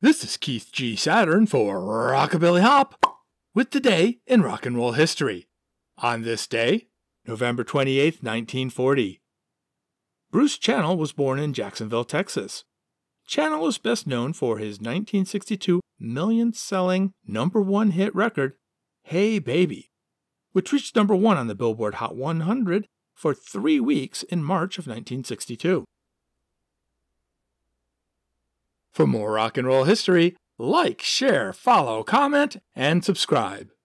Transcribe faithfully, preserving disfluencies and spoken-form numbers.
This is Keith G. Saturn for Rockabilly Hop with Today in Rock and Roll History. On this day, November twenty-eighth, nineteen forty. Bruce Channel was born in Jacksonville, Texas. Channel is best known for his nineteen sixty-two million-selling number one hit record, Hey Baby, which reached number one on the Billboard Hot one hundred for three weeks in March of nineteen sixty-two. For more rock and roll history, like, share, follow, comment, and subscribe.